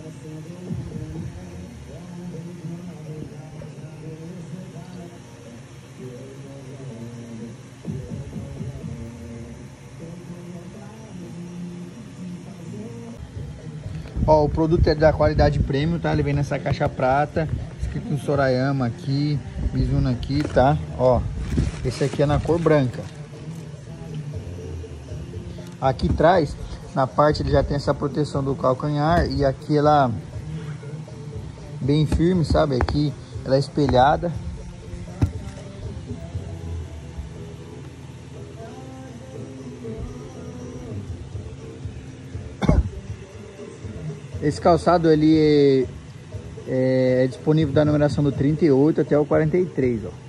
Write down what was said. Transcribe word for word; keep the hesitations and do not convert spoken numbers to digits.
Ó, o produto é da qualidade premium, tá? Ele vem nessa caixa prata, escrito em Sorayama aqui, Mizuno aqui, tá? Ó, esse aqui é na cor branca. Aqui atrás, na parte ele já tem essa proteção do calcanhar e aqui ela bem firme, sabe? Aqui ela é espelhada. Esse calçado ele é, é disponível da numeração do trinta e oito até o quarenta e três, ó.